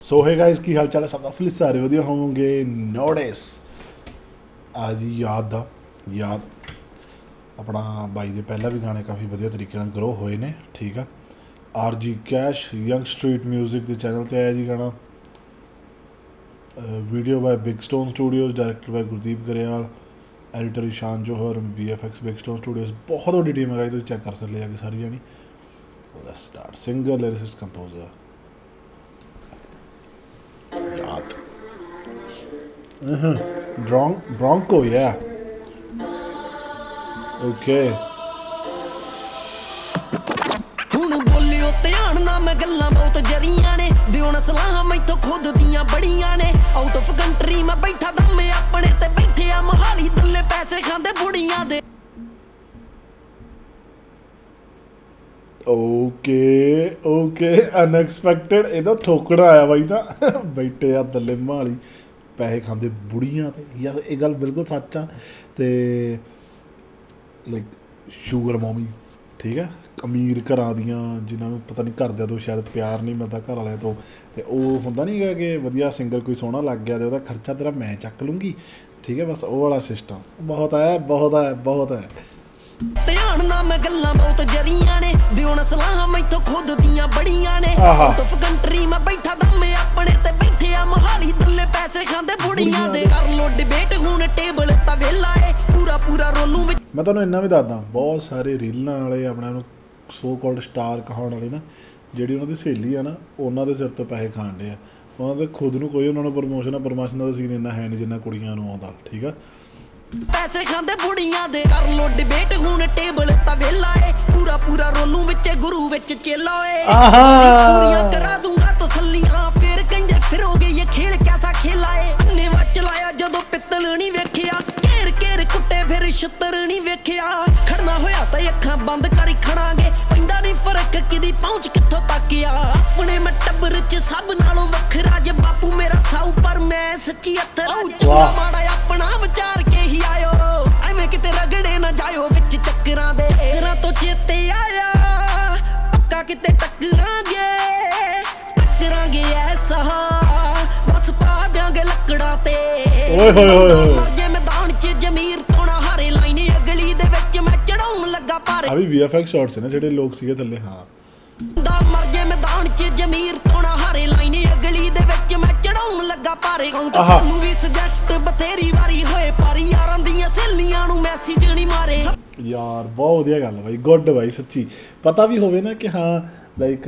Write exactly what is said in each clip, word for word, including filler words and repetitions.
सो है गाइस की हाल चाल है सब फिर सारे वधिया होंगे नोटिस आज याद दा याद अपना बाई दे पहला भी गाने काफ़ी वधिया तरीके नाल ग्रो होए ने ठीक है। आर जी कैश यंग स्ट्रीट म्यूजिक के चैनल ते आया जी गाना video by big stone studios director by Gurdeep Grewal editor Ishaan Johar V F X big stone studios बहुत बड़ी टीम है गाइस, तुम चेक कर सकते जाके सारी जानी। Let's start singer lyricist composer याद Bronco, yeah. Okay. ਹੁਣ ਬੋਲਿਓ ਧਿਆਨ ਨਾਲ ਮੈਂ ਗੱਲਾਂ ਬਹੁਤ ਜਰੀਆਂ ਨੇ ਦਿਉਣ ਸਲਾਹਾਂ ਮੈਥੋਂ ਖੁਦ ਦੀਆਂ ਬੜੀਆਂ ਨੇ ਆਊਟ ਆਫ ਕੰਟਰੀ ਮੈਂ ਬੈਠਾ ਦਮ ਆਪਣੇ ਤੇ ਬੈਠੇ ਆ ਮਹਾਲੀ ਦੱਲੇ ਪੈਸੇ ਖਾਂਦੇ ਬੁੜੀਆਂ ਦੇ। ਓਕੇ ਓਕੇ ਅਨਐਕਸਪੈਕਟਡ ਇਹਦਾ ਠੋਕੜਾ ਆਇਆ ਬਾਈ ਤਾਂ ਬੈਠੇ ਆ ਦੱਲੇ ਮਹਾਲੀ ਪੈਸੇ ਖਾਂਦੇ ਬੁੜੀਆਂ ਤੇ ਯਾਰ ਇਹ ਗੱਲ ਬਿਲਕੁਲ ਸੱਚ ਆ। ਤੇ ਲਾਈਕ ਸ਼ੂਗਰ ਮੋਮੀ ਠੀਕ ਹੈ ਅਮੀਰ ਘਰਾਂ ਦੀਆਂ ਜਿਨ੍ਹਾਂ ਨੂੰ ਪਤਾ ਨਹੀਂ ਘਰਦਿਆਂ ਤੋਂ ਸ਼ਾਇਦ ਪਿਆਰ ਨਹੀਂ ਮਿਲਦਾ ਘਰ ਵਾਲਿਆਂ ਤੋਂ ਤੇ ਉਹ ਹੁੰਦਾ ਨਹੀਂ ਹੈਗਾ ਕਿ ਵਧੀਆ ਸਿੰਗਰ ਕੋਈ ਸੋਹਣਾ ਲੱਗ ਗਿਆ ਤੇ ਉਹਦਾ ਖਰਚਾ ਤੇਰਾ ਮੈਂ ਚੱਕ ਲੂੰਗੀ ਠੀਕ ਹੈ। ਬਸ ਉਹ ਵਾਲਾ ਸਿਸਟਮ ਬਹੁਤ ਹੈ ਬਹੁਤ ਹੈ ਬਹੁਤ ਹੈ। ਧਿਆਨ ਨਾਲ ਮੈਂ ਗੱਲਾਂ ਬਹੁਤ ਜਰੀਆਂ ਨੇ ਦਿਉਣ ਸਲਾਹਾਂ ਮੈਥੋਂ ਖੁਦ ਦੀਆਂ ਬੜੀਆਂ ਨੇ ਆਊਟ ਆਫ ਕੰਟਰੀ ਮੈਂ ਬੈਠਾ ਦਮ ਆਪਣੇ ਤੇ ਬੈਠੇ ਆ ਮਹਾਲੀ ਦੱਲੇ ਪੈਸੇ ਖਾਂਦੇ ਬੁੜੀਆਂ ਦੇ ਕਰ ਲੋ ਡਿਬੇਟ ਹੁਣ ਟੇਬਲ ਤਾਂ ਵੇਲਾ ਏ ਪੂਰਾ ਪੂਰਾ ਰੋਲੂ ਵਿੱਚ। ਮੈਂ ਤੁਹਾਨੂੰ ਇੰਨਾ ਵੀ ਦੱਸਦਾ ਬਹੁਤ ਸਾਰੇ ਰੀਲਾਂ ਵਾਲੇ ਆਪਣੇ ਨੂੰ ਸੋ ਕਾਲਡ ਸਟਾਰ ਕਹਾਉਣ ਵਾਲੇ ਨਾ ਜਿਹੜੀ ਉਹਨਾਂ ਦੀ ਸਹੇਲੀ ਆ ਨਾ ਉਹਨਾਂ ਦੇ ਸਿਰ ਤੋਂ ਪੈਸੇ ਖਾਣ ਡੇ ਆ ਉਹਨਾਂ ਦੇ ਖੁਦ ਨੂੰ ਕੋਈ ਉਹਨਾਂ ਨੂੰ ਪ੍ਰਮੋਸ਼ਨ ਆ ਪ੍ਰਮੋਸ਼ਨ ਦਾ ਸੀਨ ਇੰਨਾ ਹੈ ਨਹੀਂ ਜਿੰਨਾ ਕੁੜੀਆਂ ਨੂੰ ਆਉਂਦਾ ਠੀਕ ਆ। ਪੈਸੇ ਖਾਂਦੇ ਬੁੜੀਆਂ ਦੇ ਕਰ ਲੋ ਡਿਬੇਟ ਹੁਣ ਟੇਬਲ ਤਾਂ ਵੇਲਾ ਏ ਪੂਰਾ ਪੂਰਾ ਰੋਲੂ ਵਿੱਚ ਗੁਰੂ ਵਿੱਚ ਚੇਲਾ ਏ ਪੂਰੀਆਂ ਕਰਾ ਦੂੰਗਾ ਤਸੱਲੀਆਂ ਫੇਰ ਕਹਿੰਦੇ ਫਿਰੋਗੇ ਇਹ ਖੇਲ ਕੈਸਾ ਖੇਲਾ ਏ ਅੰਨੇ ਵਾ ਚਲਾਇਆ ਜਦੋਂ ਪਿੱਤਲ ਨਹੀਂ ਵੇਖਿਆ ਘੇਰ ਘੇਰ ਕੁੱਟੇ ਫਿਰ ਛਿੱਤਰ ਨਹੀਂ ਵੇਖਿਆ ਖੜਨਾ ਹੋਇਆ ਤਾਂ ਅੱਖਾਂ ਬੰਦ ਕਰੀ ਖੜਾਂਗੇ ਪੈਂਦਾ ਨਹੀਂ ਫਰਕ ਕਿਦੀ ਪਹੁੰਚ ਕਿੱਥੋਂ ਤੱਕ ਆ ਆਪਣੇ ਮੈਂ ਟੱਬਰ ਚ ਸਭ ਨਾਲੋਂ ਵੱਖਰਾ ਜੇ ਬਾਪੂ ਮੇਰਾ ਸਾਊ ਪਰ ਮੈਂ ਸੱਚੀ ਅੱਥਰ ਚੰਗਾ ਮਾੜਾ ਆਪਣਾ ਵਿਚਾਰ ਕੇ ਹੀ ਆਇਓ ਐਵੇਂ ਕਿਤੇ ਰਗੜੇ ਨਾ ਜਾਇਓ ਵਿੱਚ ਚੱਕਰਾਂ ਦੇ ਰਾਂ ਤੋਂ ਚੇਤੇ ਆਇਆ ਪੱਕਾ ਕਿਤੇ ਟੱਕਰਾਂਗੇ ਟੱਕਰਾਂਗੇ ਐਸਾ ਬਸ ਪਾ ਦਿਆਂਗੇ ਲੱਕੜਾਂ ਤੇ ਓਏ ਹੋਏ ਹੋਏ ਹੋਏ ਮਰਜੇ ਮੈਦਾਨ ਚ ਜ਼ਮੀਰ ਤੋਣਾ ਹਾਰੇ ਲਾਈਨ ਅਗਲੀ ਦੇ ਵਿੱਚ ਮੈਂ ਚੜਾਉਣ ਲੱਗਾ ਭਾਰੇ ਆ ਵੀ ਵੀ ਐਫ ਐਕਸ ਸ਼ਾਟਸ ਨੇ ਜਿਹੜੇ ਲੋਕ ਸੀਗੇ ਥੱਲੇ ਹਾਂ ਦਾ ਮਰਜੇ ਮੈਦਾਨ ਚ ਜ਼ਮੀਰ ਤੋਣਾ ਹਾਰੇ ਲਾਈਨ ਅਗਲੀ ਦੇ ਵਿੱਚ ਮੈਂ ਚੜਾਉਣ ਲੱਗਾ ਭਾਰੇ ਸਾਨੂੰ ਵੀ ਸੁਜੈਸਟ ਬਥੇਰੀ ਵਾਰੀ ਹੋਏ ਪਰ ਯਾਰਾਂ ਦੀਆਂ ਸਹੇਲੀਆਂ ਨੂੰ ਮੈਸੇਜ ਨਹੀਂ ਮਾਰੇ ਯਾਰ ਬਹੁਤ ਵਧੀਆ ਗੱਲ ਬਾਈ ਗੁੱਡ ਬਾਈ ਸੱਚੀ ਪਤਾ ਵੀ ਹੋਵੇ ਨਾ ਕਿ ਹਾਂ ਲਾਈਕ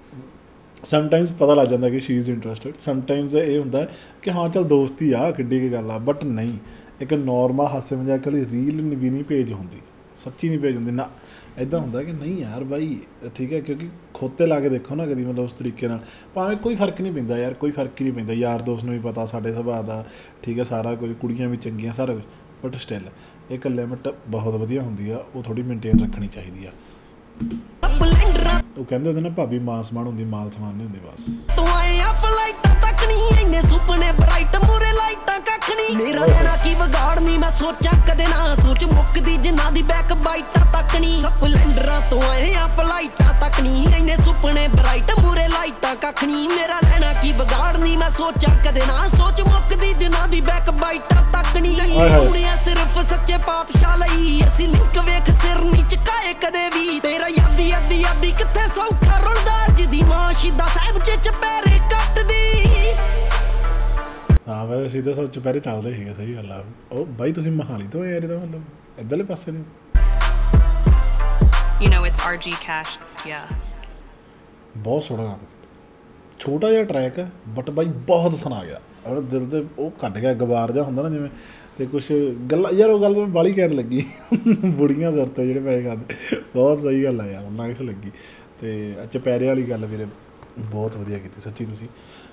ਸਮਟਾਈਮਸ ਪਤਾ ਲੱਗ ਜਾਂਦਾ ਕਿ ਸ਼ੀ ਇਜ਼ ਇੰਟਰਸਟਿਡ ਸਮਟਾਈਮਸ ਇਹ ਹੁੰਦਾ ਕਿ ਹਾਂ ਚੱਲ ਦੋਸਤੀ ਆ ਕਿੱਡੀ ਕੀ ਗੱਲ ਆ ਬਟ ਨਹੀਂ ਇੱਕ ਨੋਰਮਲ ਹਾਸੇ ਮਜ਼ਾਕ ਵਾਲੀ ਰੀਲ ਵੀ ਨਹੀਂ ਪੇਜ ਹੁੰਦੀ ਸੱਚੀ ਨਹੀਂ ਪੇਜ ਹੁੰਦੀ ਨਾ ਇੱਦਾਂ ਹੁੰਦਾ ਕਿ ਨਹੀਂ ਯਾਰ ਬਾਈ ਠੀਕ ਹੈ ਕਿਉਂਕਿ ਖੋਤੇ ਲਾ ਕੇ ਦੇਖੋ ਨਾ ਕਦੀ ਮਤਲਬ ਉਸ ਤਰੀਕੇ ਨਾਲ ਭਾਵੇਂ ਕੋਈ ਫਰਕ ਨਹੀਂ ਪੈਂਦਾ ਯਾਰ ਕੋਈ ਫਰਕ ਹੀ ਨਹੀਂ ਪੈਂਦਾ ਯਾਰ ਦੋਸਤ ਨੂੰ ਵੀ ਪਤਾ ਸਾਡੇ ਸੁਭਾਅ ਦਾ ਠੀਕ ਹੈ ਸਾਰਾ ਕੁਝ ਕੁੜੀਆਂ ਵੀ ਚੰਗੀਆਂ ਸਾਰਾ ਕੁਝ ਬਟ ਸਟਿਲ ਇੱਕ ਲਿਮਿਟ ਬਹੁਤ ਵਧੀਆ ਹੁੰਦੀ ਆ ਉਹ ਥੋੜ੍ਹੀ ਮੇਨਟੇਨ ਰੱਖਣੀ ਚਾਹੀਦੀ ਆ। ਉਹ ਕਹਿੰਦੇ ਹੁੰਦੇ ਨਾ ਭਾਬੀ ਮਾਂ ਸਮਾਨ ਹੁੰਦੀ ਮਾਲ ਸਮਾਨ ਨਹੀਂ ਹੁੰਦੀ ਬਸ ਤੂੰ ਆਏ ਆ ਫਲਾਈਟਾਂ ਤੱਕ ਨਹੀਂ ਇੰਨੇ ਸੁਪਨੇ ਬਰਾਈਟ ਮੂਰੇ ਲਾਈਟਾਂ ਕੱਖ ਨਹੀਂ ਮੇਰਾ ਲੈਣਾ ਕੀ ਵਿਗਾੜਨੀ ਮੈਂ ਸੋਚਾਂ ਕਦੇ ਨਾ ਸੋਚ ਮੁੱਕਦੀ ਜਿਨ੍ਹਾਂ ਦੀ ਬੈਕ ਬਾਈਟਾਂ ਤੱਕ ਨਹੀਂ ਸਪਲੈਂਡਰਾਂ ਤੋਂ ਆਏ ਆ ਫਲਾਈਟਾਂ ਤੱਕ ਨਹੀਂ ਇੰਨੇ ਸੁਪਨੇ ਬਰਾਈਟ ਮੂਰੇ ਲਾਈਟਾਂ ਕੱਖ ਨਹੀਂ ਮੇਰਾ ਲੈਣਾ ਕੀ ਵਿਗਾੜਨੀ ਮੈਂ ਸੋਚਾਂ ਕਦੇ ਨਾ ਸੋਚ ਮੁੱਕਦੀ ਜਿਨ੍ਹਾਂ ਦੀ ਬੈਕ ਬਾਈਟਾਂ ਤੱਕ ਨਹੀਂ ਹੁਣਿਆ ਸਿਰਫ ਸੱਚੇ ਪਾਤਸ਼ਾਹ ਲਈ ਅਸੀਂ ਲਿੰਕ ਵੇਖ ਸਿਰ ਨਹੀਂ ਝੁਕਾਏ ਕਦੇ ਵੀ ਤੇਰਾ ਯਾਦੀ ਯਾਦੀ ਯਾਦੀ ਕਿੱਥੇ ਸੌਖਾ ਰੁਲਦਾ ਅੱਜ ਦੀ ਮਾਂ ਸ਼ਹੀਦਾਂ ਸਾਹਿਬ ਚ ਚਪੈਰੇ ਕੱਟਦੀ ਹਾਂ ਵੈਸੇ ਸਿੱਧਾ ਸਭ ਚੁਪਹਿਰੇ ਚੱਲਦੇ ਸੀਗੇ ਸਹੀ ਗੱਲ ਆ। ਉਹ ਬਾਈ ਤੁਸੀਂ ਮਹਾਲੀ ਤੋਂ ਯਾਰ ਇਹਦਾ ਮਤਲਬ ਇੱਧਰਲੇ ਪਾਸੇ ਨੇ You know it's R G Cash, yeah. ਬਹੁਤ ਸੋਹਣਾ ਛੋਟਾ ਜਿਹਾ ਟਰੈਕ ਹੈ ਬਟ ਬਾਈ ਬਹੁਤ ਸੁਣਾ ਗਿਆ ਔਰ ਦਿਲ ਦੇ ਉਹ ਕੱਢ ਗਿਆ ਗਵਾਰ ਜਿਹਾ ਹੁੰਦਾ ਨਾ ਜਿਵੇਂ ਅਤੇ ਕੁਛ ਗੱਲਾਂ ਯਾਰ ਉਹ ਗੱਲ ਮੈਨੂੰ ਬਾਹਲੀ ਘੈਂਟ ਲੱਗੀ ਬੁੜੀਆਂ ਸਿਰ 'ਤੇ ਜਿਹੜੇ ਪੈਸੇ ਖਾਂਦੇ ਬਹੁਤ ਸਹੀ ਗੱਲ ਆ ਯਾਰ ਉਹਨਾਂ ਕਿਸ ਲੱਗੀ ਅਤੇ ਚੁਪਹਿਰੇ ਵਾਲੀ ਗੱਲ ਵੀਰੇ ਬਹੁਤ ਵਧੀਆ ਕੀਤੀ ਸੱਚੀ ਤੁਸੀਂ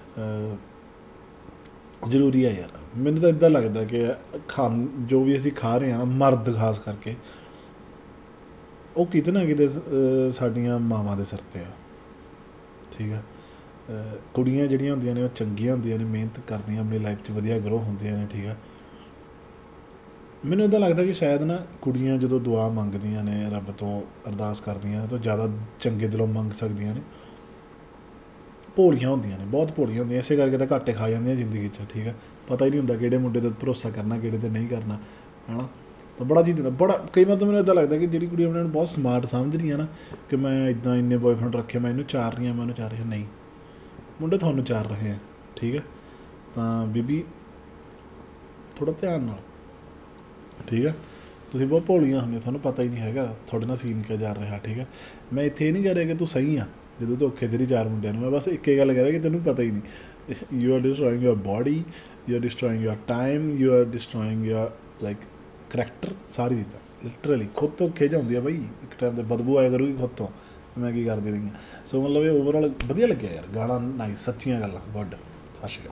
ਜ਼ਰੂਰੀ ਆ ਯਾਰ ਮੈਨੂੰ ਤਾਂ ਇੱਦਾਂ ਲੱਗਦਾ ਕਿ ਖਾ ਜੋ ਵੀ ਅਸੀਂ ਖਾ ਰਹੇ ਹਾਂ ਨਾ ਮਰਦ ਖਾਸ ਕਰਕੇ ਉਹ ਕਿਤੇ ਨਾ ਕਿਤੇ ਸਾਡੀਆਂ ਮਾਵਾਂ ਦੇ ਸਿਰ 'ਤੇ ਆ ਠੀਕ ਆ। ਕੁੜੀਆਂ ਜਿਹੜੀਆਂ ਹੁੰਦੀਆਂ ਨੇ ਉਹ ਚੰਗੀਆਂ ਹੁੰਦੀਆਂ ਨੇ ਮਿਹਨਤ ਕਰਦੀਆਂ ਆਪਣੀ ਲਾਈਫ 'ਚ ਵਧੀਆ ਗਰੋ ਹੁੰਦੀਆਂ ਨੇ ਠੀਕ ਆ। ਮੈਨੂੰ ਇੱਦਾਂ ਲੱਗਦਾ ਕਿ ਸ਼ਾਇਦ ਨਾ ਕੁੜੀਆਂ ਜਦੋਂ ਦੁਆ ਮੰਗਦੀਆਂ ਨੇ ਰੱਬ ਤੋਂ ਅਰਦਾਸ ਕਰਦੀਆਂ ਤਾਂ ਜ਼ਿਆਦਾ ਚੰਗੇ ਦਿਲੋਂ ਮੰਗ ਸਕਦੀਆਂ ਨੇ ਭੋਲੀਆਂ ਹੁੰਦੀਆਂ ਨੇ, ਬਹੁਤ ਭੋਲੀਆਂ ਹੁੰਦੀਆਂ, ਇਸੇ ਕਰਕੇ ਤਾਂ ਘਾਟੇ ਖਾ ਜਾਂਦੀਆਂ ਜ਼ਿੰਦਗੀ 'ਚ। ਠੀਕ ਹੈ, ਪਤਾ ਹੀ ਨਹੀਂ ਹੁੰਦਾ ਕਿਹੜੇ ਮੁੰਡੇ 'ਤੇ ਭਰੋਸਾ ਕਰਨਾ, ਕਿਹੜੇ 'ਤੇ ਨਹੀਂ ਕਰਨਾ, ਹੈ ਨਾ। ਤਾਂ ਬੜਾ ਚੀਜ਼ ਹੁੰਦਾ, ਬੜਾ ਕਈ ਵਾਰ ਤਾਂ ਮੈਨੂੰ ਇੱਦਾਂ ਲੱਗਦਾ ਕਿ ਜਿਹੜੀ ਕੁੜੀ ਆਪਣੇ ਨੂੰ ਬਹੁਤ ਸਮਾਰਟ ਸਮਝ ਰਹੀ ਹੈ ਨਾ, ਕਿ ਮੈਂ ਇੱਦਾਂ ਇੰਨੇ ਬॉयਫ੍ਰੈਂਡ ਰੱਖੇ, ਮੈਂ ਇਹਨੂੰ ਚਾਰ ਰਹੀ ਹਾਂ, ਮੈਂ ਉਹਨੂੰ ਚਾਰ ਰਹੀ ਹਾਂ, ਨਹੀਂ, ਮੁੰਡੇ ਤੁਹਾਨੂੰ ਚਾਰ ਰਹੇ ਆ। ਠੀਕ ਹੈ, ਤਾਂ ਬੀਬੀ ਥੋੜ੍ਹਾ ਧਿਆਨ ਨਾਲ, ਠੀਕ ਹੈ। ਤੁਸੀਂ ਬਹੁਤ ਭੋਲੀਆਂ ਹੁੰਦੀਆਂ, ਤੁਹਾਨੂੰ ਪਤਾ ਹੀ ਨਹੀਂ ਹੈਗਾ ਤੁਹਾਡੇ ਨਾਲ ਸੀਨ ਕਿਆ ਚੱਲ ਰਿਹਾ। ਠੀਕ ਹੈ, ਮੈਂ ਇੱਥੇ ਇਹ ਨਹੀਂ ਕਹਿ ਰਿਹਾ ਕਿ ਤੂੰ ਸਹੀ ਆ ਜਦੋਂ ਧੋਖੇ ਤੇਰੀ ਚਾਰ ਮੁੰਡਿਆਂ ਨੂੰ, ਮੈਂ ਬਸ ਇੱਕ ਹੀ ਗੱਲ ਕਹਿ ਰਿਹਾ ਕਿ ਤੈਨੂੰ ਪਤਾ ਹੀ ਨਹੀਂ। You are destroying your body, you are destroying your time, you are destroying your like character, ਸਾਰੀ ਚੀਜ਼ਾਂ ਲਿਟਰਲੀ ਖੁਦ ਤੋਂ ਖਿਝ ਆਉਂਦੀ ਆ ਬਈ, ਇੱਕ ਟਾਈਮ 'ਤੇ ਬਦਬੂ ਆਇਆ ਕਰੂਗੀ ਖੁਦ ਤੋਂ, ਮੈਂ ਕੀ ਕਰਦੀ ਰਹੀ ਹਾਂ। ਸੋ ਮਤਲਬ ਇਹ ਓਵਰਆਲ ਵਧੀਆ ਲੱਗਿਆ ਯਾਰ ਗਾਣਾ, ਨਾਈਸ, ਸੱਚੀਆਂ ਗੱਲਾਂ, ਗੁੱਡ। ਸਤਿ ਸ਼੍ਰੀ ਅਕਾਲ।